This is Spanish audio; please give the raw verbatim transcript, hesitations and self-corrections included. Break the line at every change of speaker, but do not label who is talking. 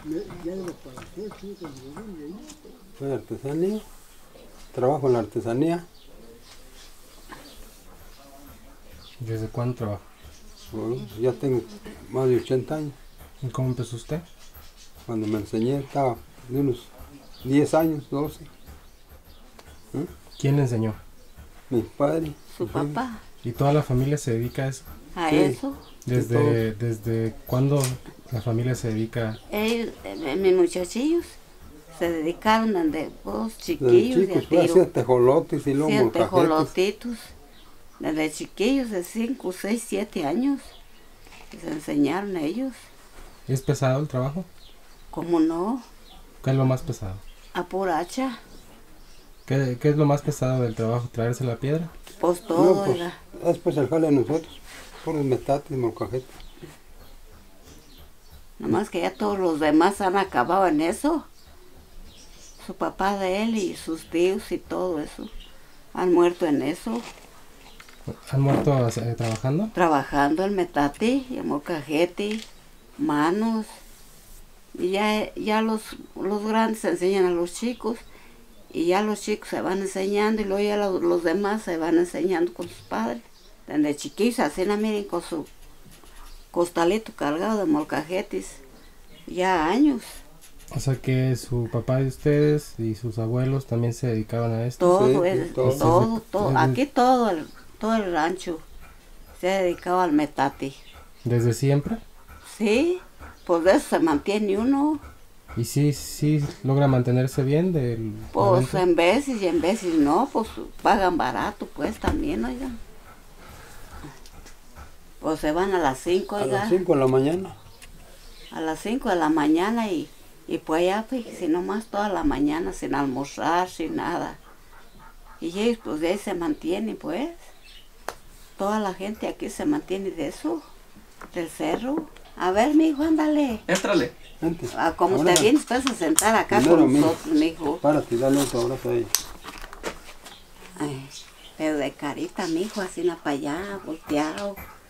Soy artesanía, trabajo en la artesanía.
¿Desde cuándo trabaja?
Bueno, ya tengo más de ochenta años.
¿Y cómo empezó usted?
Cuando me enseñé estaba de unos diez años, doce. ¿Eh?
¿Quién le enseñó?
Mi padre.
Su
mi
papá.
¿Y toda la familia se dedica a eso?
A
Sí.
eso.
¿Desde, desde cuándo la familia se dedica?
Ellos, eh, mis muchachillos, se dedicaron desde dos
Desde
chiquillos
chicos,
de
pues,
a
hacía
tiro.
tejolotes y luego
Hacían
molcajetes.
tejolotitos. Desde chiquillos de cinco, seis, siete años. Les enseñaron a ellos.
¿Es pesado el trabajo?
¿Cómo no?
¿Qué es lo más pesado?
A pura hacha.
¿Qué, qué es lo más pesado del trabajo? ¿Traerse la piedra?
Pues todo
No, pues,
era.
es pues el jale a nosotros, puros metates, molcajetes.
Nomás que ya todos los demás han acabado en eso. Su papá de él y sus tíos y todo eso. Han muerto en eso.
¿Han muerto eh, trabajando?
Trabajando el metate y el molcajete, manos. Y ya, ya los, los grandes enseñan a los chicos. Y ya los chicos se van enseñando y luego ya los, los demás se van enseñando con sus padres. Desde chiquillos, así no miren con su costalito cargado de molcajetes. Ya años.
O sea que su papá de ustedes y sus abuelos también se dedicaban a esto.
Todo,
Sí,
es,
todo.
todo, todo,
Desde-
aquí todo el, todo el rancho se ha dedicado al metate.
¿Desde siempre?
Sí, pues de eso se mantiene uno.
¿Y sí, sí logra mantenerse bien del la
Pues
venta?
en veces y en veces no, pues pagan barato pues también, oigan. Pues se van a las cinco,
A
oiga,
las cinco de la mañana.
a las cinco de la mañana y, y pues allá, fíjese, nomás toda la mañana sin almorzar, sin nada. Y ellos pues de ahí se mantienen pues. Toda la gente aquí se mantiene de eso, del cerro. A ver, mijo, ándale.
Éntrale.
Gente,
Ah, como
ahora,
te vienes pues a sentar acá
primero,
con
mijo.
nosotros, mijo.
Párate y dale otro abrazo a ella.
Ay, pero de carita, mijo, así na para allá, volteado.